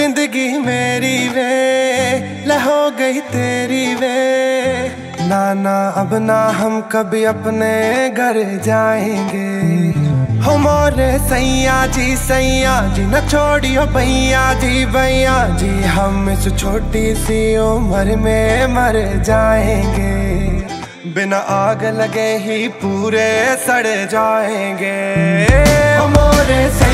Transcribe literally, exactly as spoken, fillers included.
जिंदगी मेरी वे ले हो गई तेरी वे। ना ना अब ना हम कभी अपने घर जाएंगे। हो मोरे सैया जी सैया जी न छोड़ियो भैया जी भैया जी, हम इस छोटी सी उम्र में मर जाएंगे। बिना आग लगे ही पूरे सड़ जाएंगे। हो मोरे